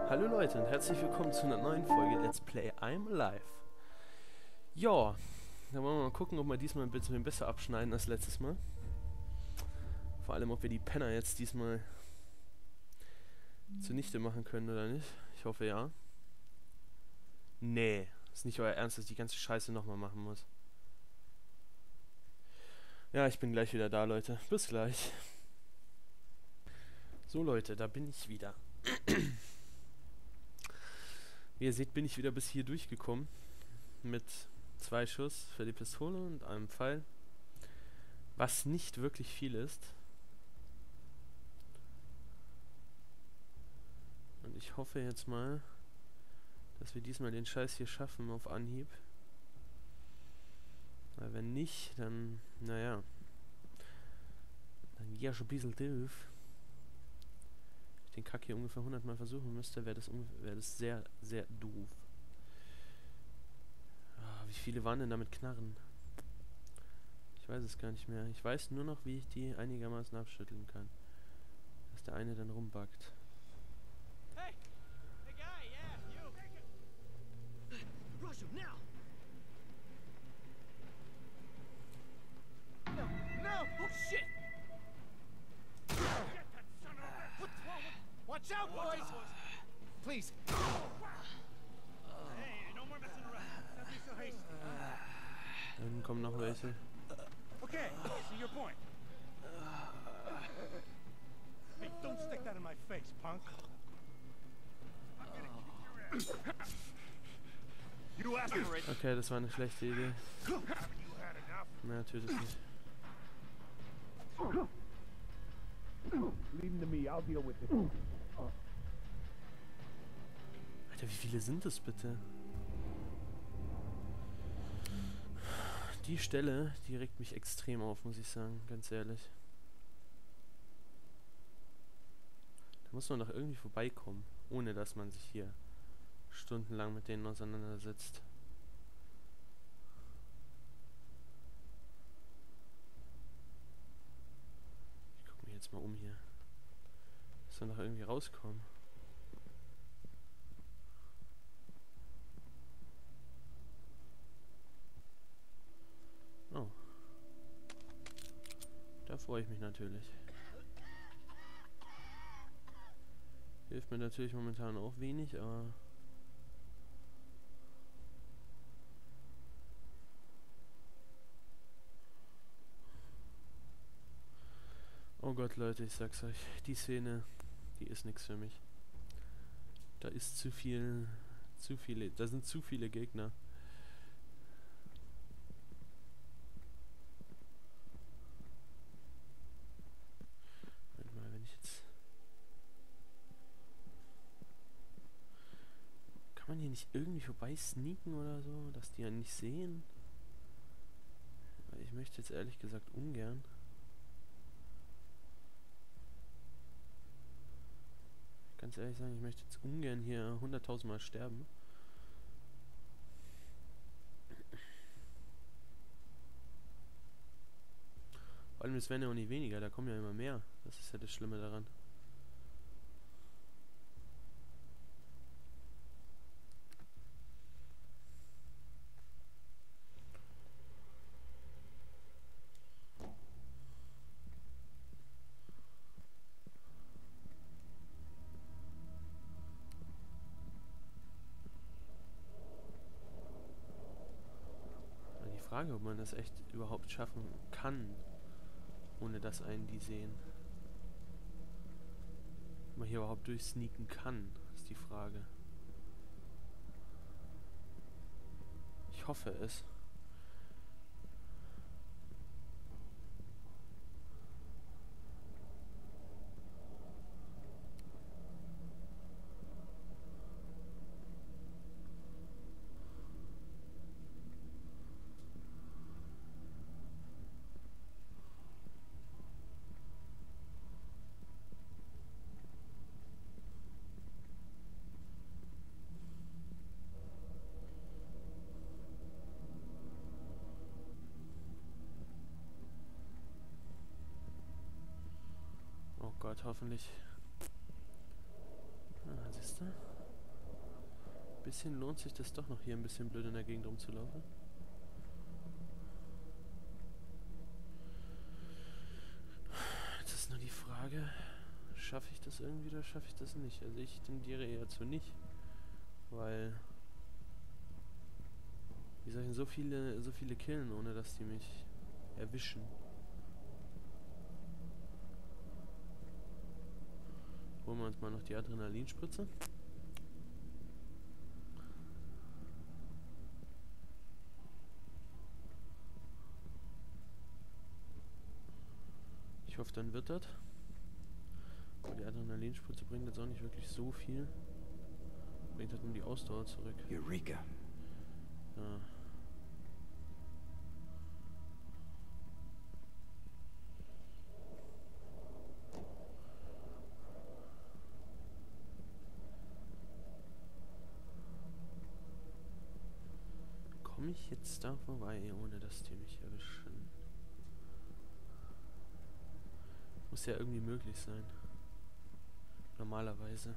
Hallo Leute und herzlich willkommen zu einer neuen Folge Let's Play I'm Alive. Ja, dann wollen wir mal gucken, ob wir diesmal ein bisschen besser abschneiden als letztes Mal. Vor allem, ob wir die Penner jetzt diesmal zunichte machen können oder nicht. Ich hoffe ja. Nee, ist nicht euer Ernst, dass ich die ganze Scheiße nochmal machen muss. Ja, ich bin gleich wieder da, Leute. Bis gleich. So Leute, da bin ich wieder. Wie ihr seht, bin ich wieder bis hier durchgekommen. Mit 2 Schuss für die Pistole und einem Pfeil. Was nicht wirklich viel ist. Und ich hoffe jetzt mal, dass wir diesmal den Scheiß hier schaffen auf Anhieb. Weil wenn nicht, dann, naja. Dann ja schon ein bisschen doof. Wenn ich den Kack hier ungefähr 100 Mal versuchen müsste, wäre das sehr, sehr doof. Wie viele waren denn damit Knarren? Ich weiß es gar nicht mehr. Ich weiß nur noch, wie ich die einigermaßen abschütteln kann. Dass der eine dann rumbackt. Hey! Hey guy, yeah, you! Rush him now! No! No! Oh shit! Get that son of a... What's wrong with... Watch out, boys! Please! Hey, no more messing around. Don't be so hasty. Dann kommen noch welche. Okay, see your point. Hey, don't stick that in my face, punk. You aspirate. Okay, das war eine schlechte Idee. Haven't you had enough? Na, tötet nicht. Leave him to me, I'll deal with it. Alter, wie viele sind es bitte? Die Stelle, die regt mich extrem auf, muss ich sagen, ganz ehrlich. Da muss man doch irgendwie vorbeikommen, ohne dass man sich hier stundenlang mit denen auseinandersetzt. Ich gucke mich jetzt mal um hier. Muss man doch irgendwie rauskommen. Oh. Da freue ich mich natürlich. Hilft mir natürlich momentan auch wenig, aber... Oh Gott, Leute, ich sag's euch. Die Szene, die ist nichts für mich. Da ist zu viele, da sind zu viele Gegner. Warte mal, wenn ich jetzt... Kann man hier nicht irgendwie vorbei sneaken oder so, dass die ja nicht sehen? Weil ich möchte jetzt ehrlich gesagt ungern. Ganz ehrlich sagen, ich möchte jetzt ungern hier 100.000 Mal sterben. Vor allem, es werden ja auch nicht weniger, da kommen ja immer mehr. Das ist ja das Schlimme daran. Aber die Frage, ob man das echt überhaupt schaffen kann, ohne dass einen die sehen. Ob man hier überhaupt durchsneaken kann, ist die Frage. Ich hoffe es. Oh Gott, hoffentlich. Ah, siehst du? Bisschen lohnt sich das doch noch hier ein bisschen blöd in der Gegend rumzulaufen. Jetzt ist nur die Frage, schaffe ich das irgendwie oder schaffe ich das nicht? Also ich tendiere eher zu nicht, weil wie soll ich denn so viele killen, ohne dass die mich erwischen? Holen wir uns mal noch die Adrenalinspritze. Ich hoffe, dann wird das. Aber die Adrenalinspritze bringt jetzt auch nicht wirklich so viel. Bringt halt nur die Ausdauer zurück. Eureka. Ja. Komme ich jetzt da vorbei, ohne dass die mich erwischen? Muss ja irgendwie möglich sein. Normalerweise.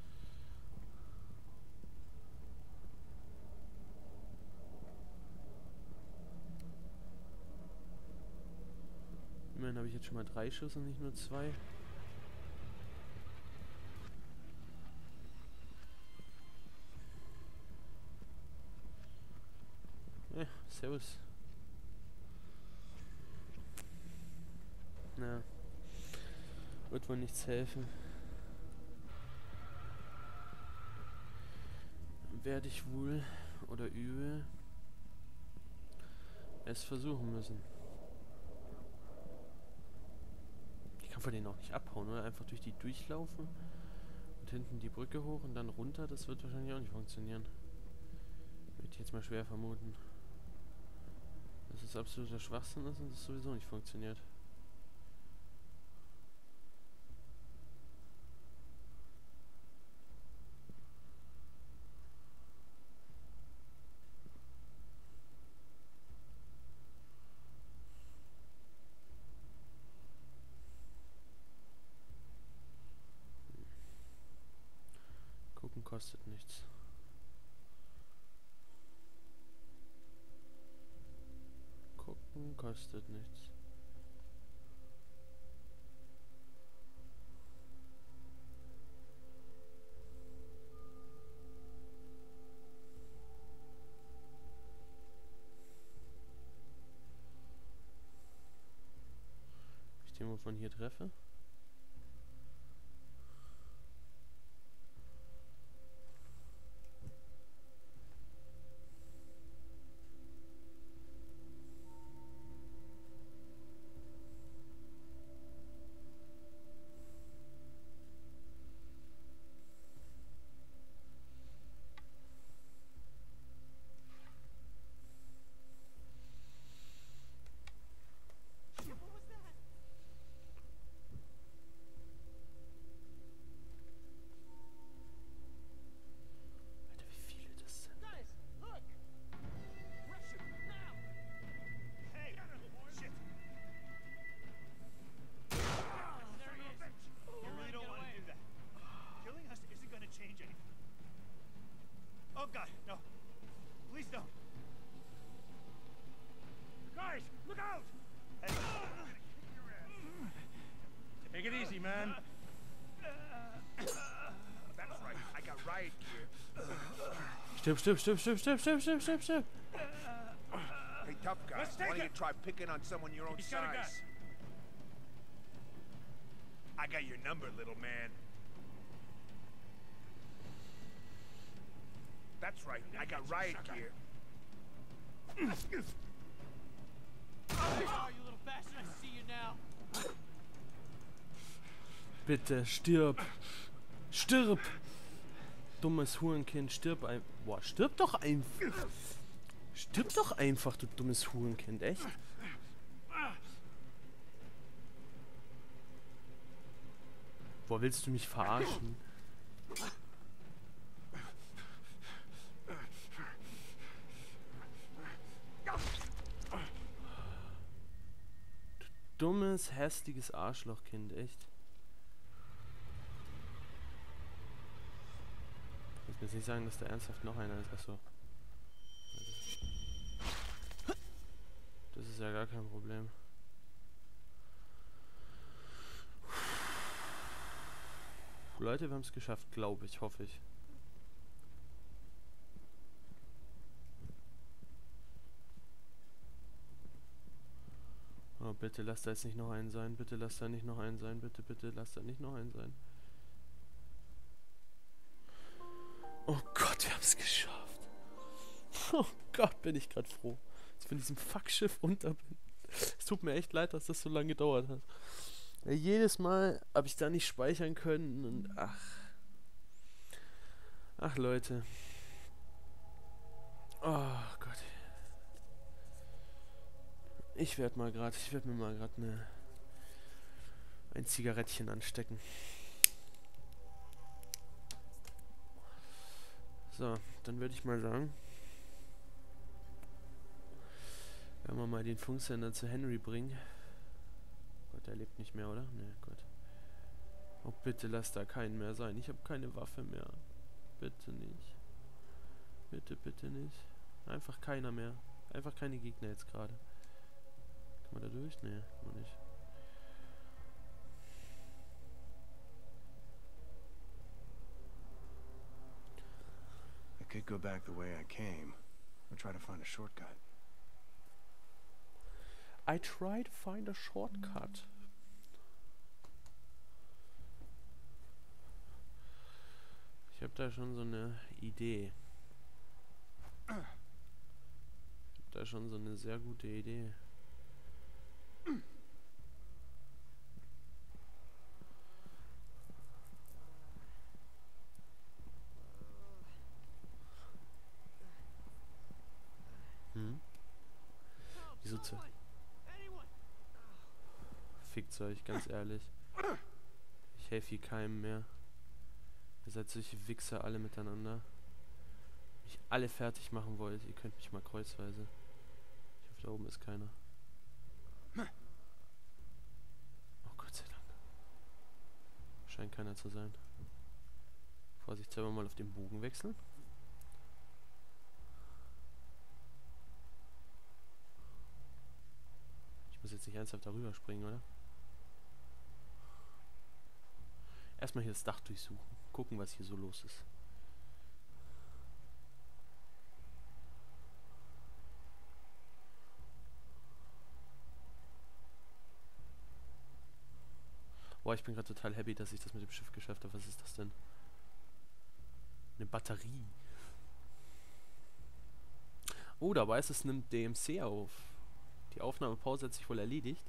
Immerhin habe ich jetzt schon mal 3 Schuss und nicht nur 2. Servus. Na, wird wohl nichts helfen. Werde ich wohl oder übel es versuchen müssen. Ich kann von denen auch nicht abhauen, oder? Einfach durch die durchlaufen und hinten die Brücke hoch und dann runter. Das wird wahrscheinlich auch nicht funktionieren. Würde ich jetzt mal schwer vermuten. Dass es absoluter Schwachsinn ist und das sowieso nicht funktioniert. Gucken kostet nichts. Gucken kostet nichts. Ob ich den wohl von hier treffe? What was that? Alter, wie viele das sind. Guys, look! Rush him, now! Hey, shit! There he is. You really don't want to do that. Killing us isn't going to change anything. Oh God, no! Please don't! Guys, look out! Hey, I'm gonna kick your ass. Take it easy, man. That's right. I got riot gear. Stirb, stirb, stirb, stirb, stirb, stirb, stirb, stirb, stirb. Hey, tough guy. Let's Why take don't it. you try picking on someone your own He's got a gun. size? I got your number, little man. That's right. I got riot gear. Oh, you little bastard! I see you now. Bitte, stirb. Stirb! Dummes Hurenkind, stirb ein... Boah, stirb doch einfach. Stirb doch einfach, du dummes Hurenkind, echt? Boah, willst du mich verarschen? Du dummes, hässliches Arschlochkind, echt? Ich will jetzt nicht sagen, dass da ernsthaft noch einer ist. Achso. Das ist ja gar kein Problem. Leute, wir haben es geschafft, glaube ich, hoffe ich. Oh, bitte lasst da jetzt nicht noch einen sein. Bitte lasst da nicht noch einen sein. Bitte, bitte lasst da nicht noch einen sein. Oh Gott, wir haben es geschafft. Oh Gott, bin ich gerade froh, dass ich von diesem Fuckschiff runter bin. Es tut mir echt leid, dass das so lange gedauert hat. Ja, jedes Mal habe ich da nicht speichern können und ach. Ach Leute. Oh Gott. Ich werde mir mal gerade ein Zigarettchen anstecken. So, dann würde ich mal sagen, werden wir mal den Funksender zu Henry bringen. Gott, der lebt nicht mehr, oder? Ne, Gott. Oh, bitte lass da keinen mehr sein. Ich habe keine Waffe mehr. Bitte nicht. Bitte, bitte nicht. Einfach keiner mehr. Einfach keine Gegner jetzt gerade. Kann man da durch? Ne, kann man nicht. I could go back the way I came, or try to find a shortcut. I try to find a shortcut. Ich habe da schon so eine Idee. Ich habe da schon so eine sehr gute Idee. Wieso zu... Fickt's euch, ganz ehrlich. Ich helfe hier keinem mehr. Ihr seid solche Wichser alle miteinander. Mich alle fertig machen wollt. Ihr könnt mich mal kreuzweise. Ich hoffe, da oben ist keiner. Oh Gott sei Dank. Scheint keiner zu sein. Vorsichtshalber mal auf den Bogen wechseln. Ich muss jetzt nicht ernsthaft darüber springen, oder? Erstmal hier das Dach durchsuchen. Gucken, was hier so los ist. Boah, ich bin gerade total happy, dass ich das mit dem Schiff geschafft habe. Was ist das denn? Eine Batterie. Oh, dabei ist es, nimmt DMC auf. Die Aufnahmepause hat sich wohl erledigt.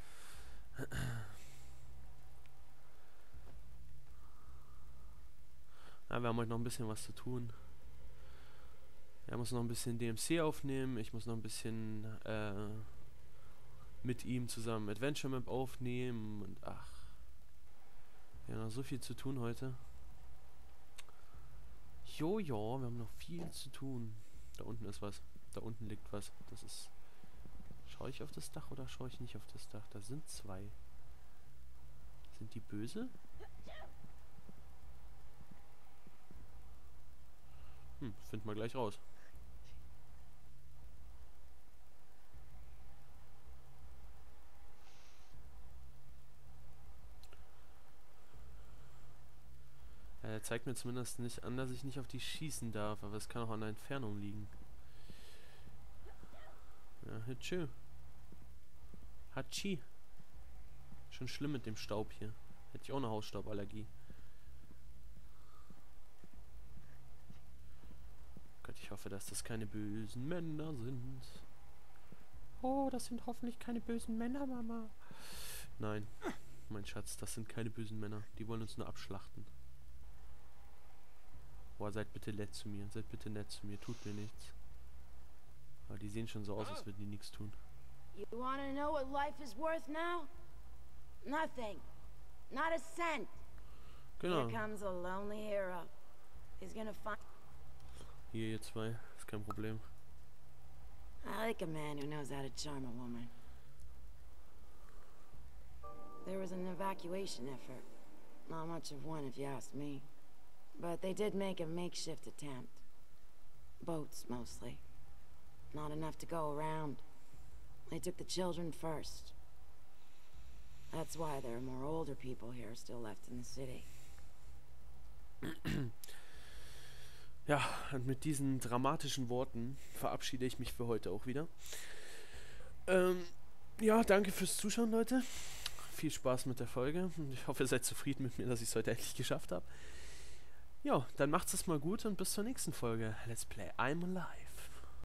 Ja, wir haben heute noch ein bisschen was zu tun. Er muss noch ein bisschen DMC aufnehmen. Ich muss noch ein bisschen mit ihm zusammen Adventure Map aufnehmen. Und ach. Wir haben noch so viel zu tun heute. Jojo, wir haben noch viel zu tun. Da unten ist was. Da unten liegt was. Das ist... Schaue ich auf das Dach oder schaue ich nicht auf das Dach? Da sind zwei. Sind die böse? Finden wir gleich raus. Er zeigt mir zumindest nicht an, dass ich nicht auf die schießen darf, aber es kann auch an der Entfernung liegen. Ja, Hitschö. Hatschi. Schon schlimm mit dem Staub hier. Hätte ich auch eine Hausstauballergie. Gott, ich hoffe, dass das keine bösen Männer sind. Oh, das sind hoffentlich keine bösen Männer, Mama. Nein, mein Schatz, das sind keine bösen Männer. Die wollen uns nur abschlachten. Boah, seid bitte nett zu mir. Seid bitte nett zu mir. Tut mir nichts. Aber die sehen schon so aus, als würden die nichts tun. You wanna know what life is worth now? Nothing. Not a cent. Genau. Here comes a lonely hero. He's gonna find... Hier, ihr zwei. Ist kein Problem. I like a man who knows how to charm a woman. There was an evacuation effort. Not much of one, if you ask me. But they did make a makeshift attempt. Boats, mostly. Not enough to go around. They took the children first. That's why there are more older people here still left in the city. Ja, und mit diesen dramatischen Worten verabschiede ich mich für heute auch wieder. Ja, danke fürs Zuschauen, Leute. Viel Spaß mit der Folge. Ich hoffe, ihr seid zufrieden mit mir, dass ich es heute endlich geschafft habe. Ja, dann macht's es mal gut und bis zur nächsten Folge. Let's Play I'm Alive.